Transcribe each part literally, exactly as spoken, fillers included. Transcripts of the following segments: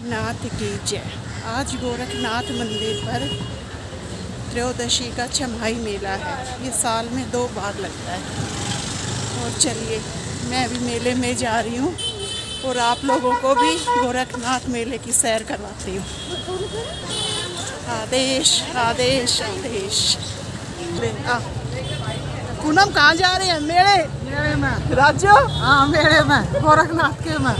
गोरखनाथ की जय। आज गोरखनाथ मंदिर पर त्रयोदशी का छमाही मेला है। ये साल में दो बार लगता है। और चलिए मैं भी मेले में जा रही हूँ और आप लोगों को भी गोरखनाथ मेले की सैर करवाती हूँ। आदेश आदेश आदेश। पूनम कहाँ जा रहे हैं? मेले मेले में। राज्य हाँ मेले में, गोरखनाथ के में।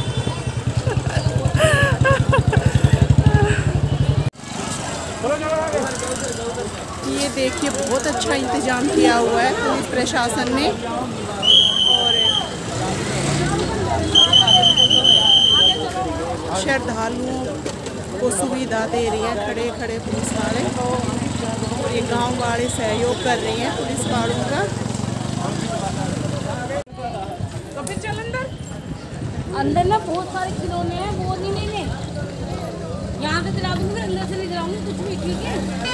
ये देखिए बहुत अच्छा इंतजाम किया हुआ है पुलिस प्रशासन ने और श्रद्धालुओं को सुविधा दे रही है। खड़े खड़े पुलिस वाले और ये गांव वाले सहयोग कर रही हैं पुलिस वालों का। तो फिर चल अंदर। अंदर ना बहुत सारे खिलौने हैं, वो नहीं लेने। यहाँ से चलाऊंगी, फिर अंदर से नहीं चलाऊंगी कुछ भी, ठीक है?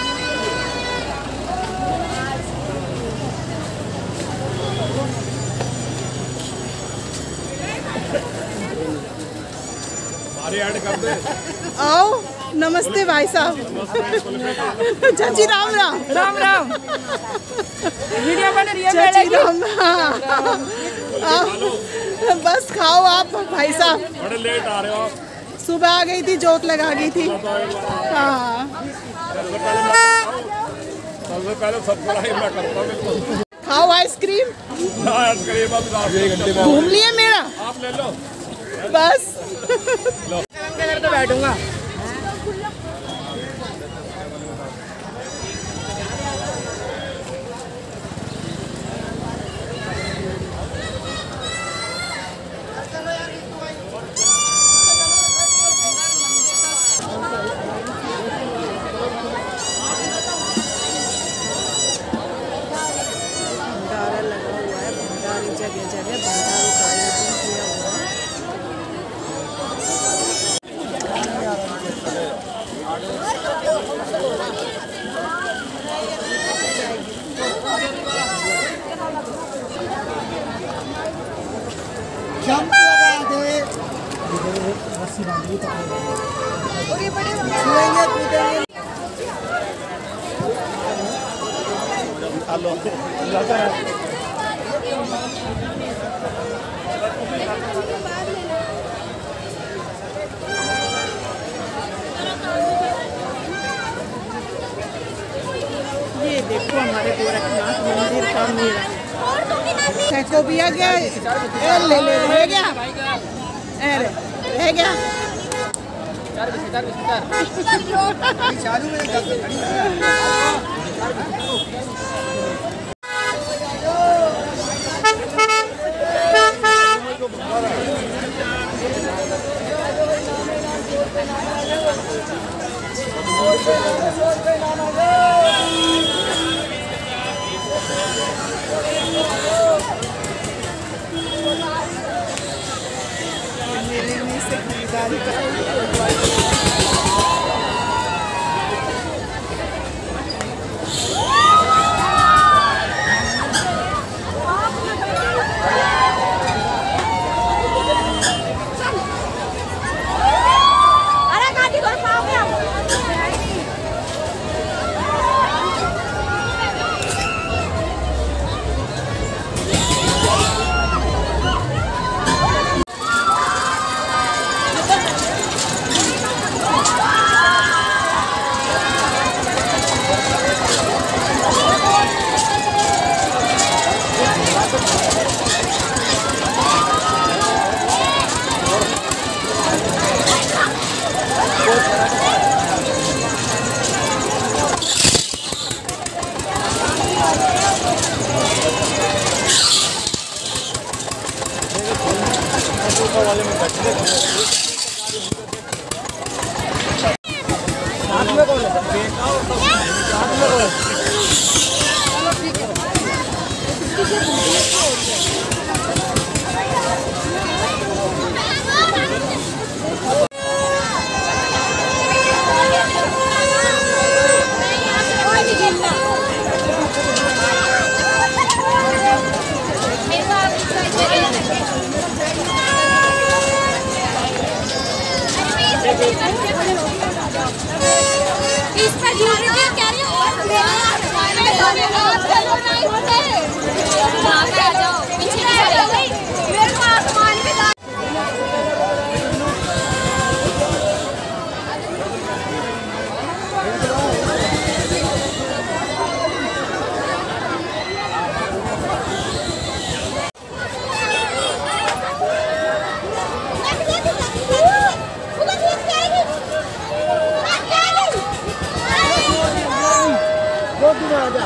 ऐड कर दे। आओ नमस्ते भाई साहब। चाची राम राम। राम राम। वीडियो बन रही है चाची राम। हाँ। बस खाओ आप भाई साहब। बड़े लेट आ रहे हो आप। सुबह आ गई थी, जोत लगा गई थी। हाँ सबसे पहले सबको मैं करता हूँ। खाओ आइसक्रीम। आइसक्रीम घूम लिए मेरा। आप ले लो बस तो बैठूंगा। भंडारा लगा हुआ है। भंडारे जगह जगह भंडारों का आयोजन किया हुआ है। जंप लगा दे। रस्सी बांधी छुएंगे कूदेंगे। ये देखो हमारे गोरखनाथ मंदिर का मेला। फेंको भी आ गया। ए, ले ले रह गया। ए, रह गया। मेले में से खरीदारी कर आजा।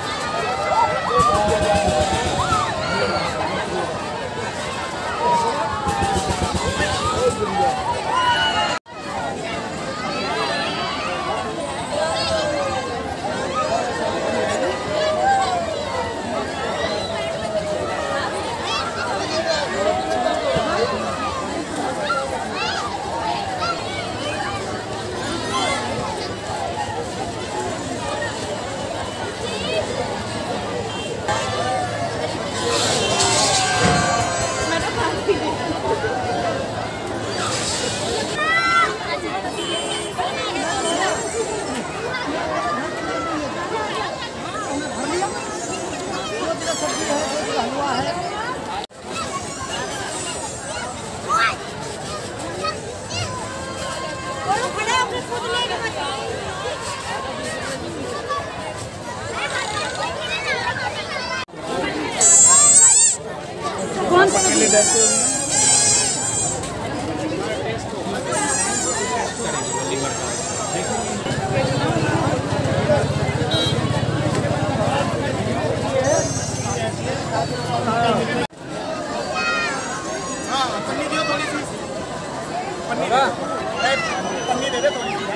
पन्नी दे दे थोड़ी सी।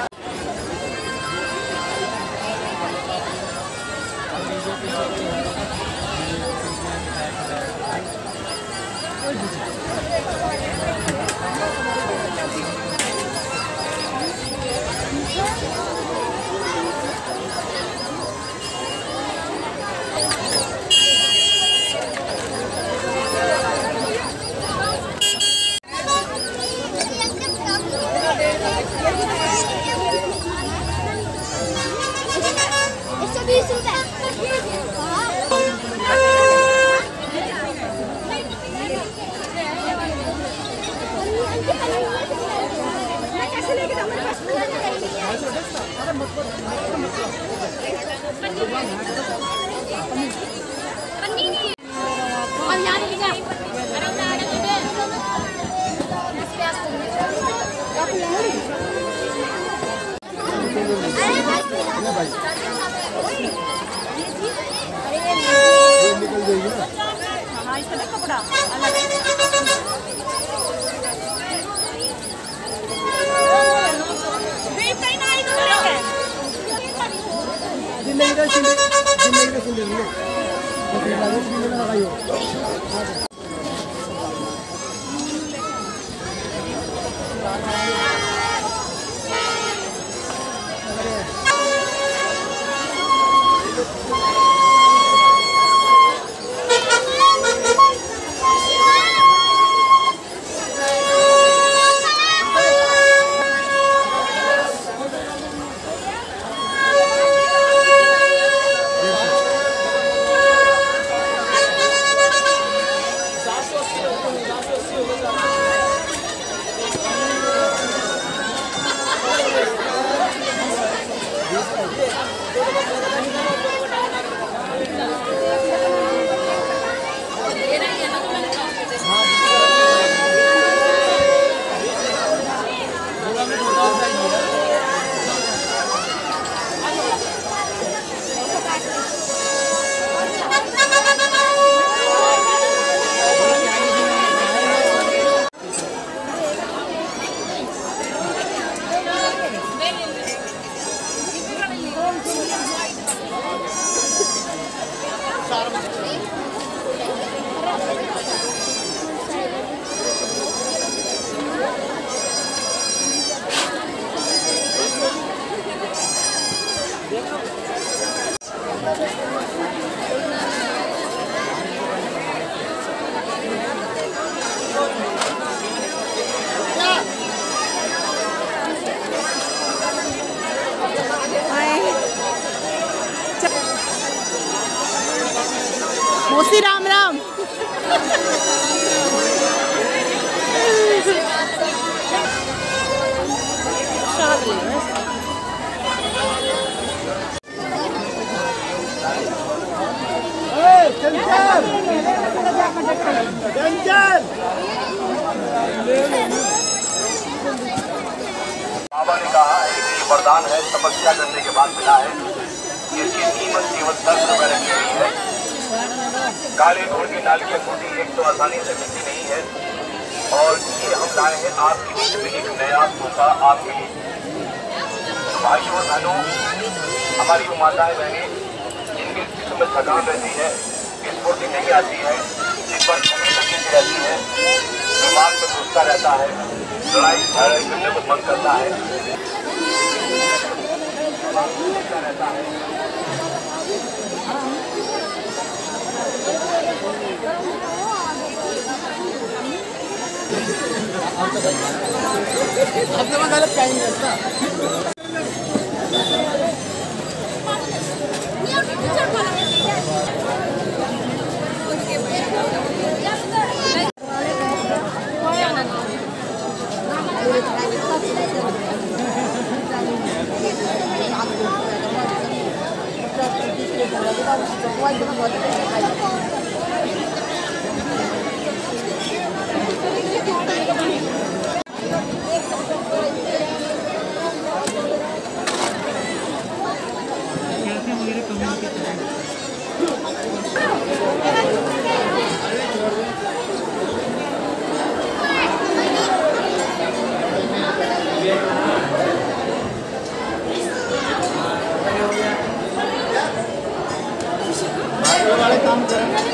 मोसी राम राम। बाबा ने कहा है कि वरदान है तपस्या करने के बाद मिला है। इसकी कीमत केवल दस रुपए रखी हुई है। काले घोड़ की नाल की अंगूठी एक तो आसानी से मिलती नहीं है और ये हम लाए हैं आपके बीच में एक नया तोहफा आपके लिए। भाइयों और बहनों, हमारी वो माताएं बहनें जिनके जिस्म में थकान रहती है, स्फूर्ति नहीं आती है, जिस पर कमी लगी रहती है, दिमाग में गुस्सा रहता है, लड़ाई झगड़े करने को मन करता है, रहता है। अब तो मैं गलत कहीं रहता वाले काम करें।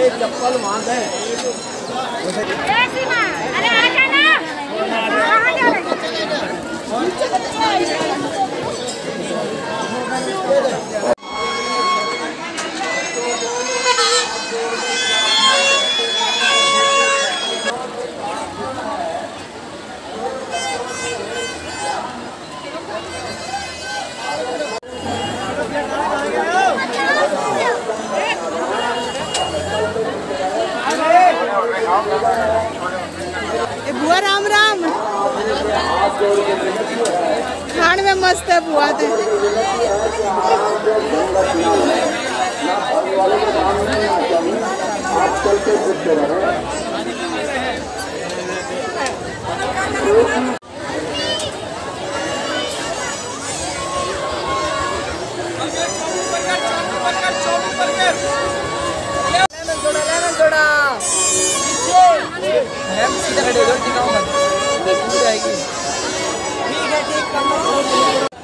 ये चप्पल वहाँ है। अरे आ जाना, कहाँ जा रहे हैं? ए बुआ राम राम। खान में मस्त है बुआ दे। सीधा खड़े हो जाओ, टिकाऊ मत। ठीक है, ठीक।